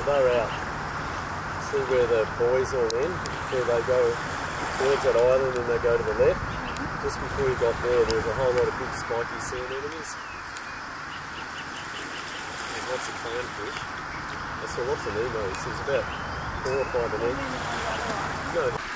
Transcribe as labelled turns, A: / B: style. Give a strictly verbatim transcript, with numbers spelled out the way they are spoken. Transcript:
A: they're out. See where the buoys all end, where they go towards that island and they go to the left. Just before you got there, there's a whole lot of big spiky sea anemones. There's lots of clownfish. I saw lots of Nemos. There's about four or five of them. No.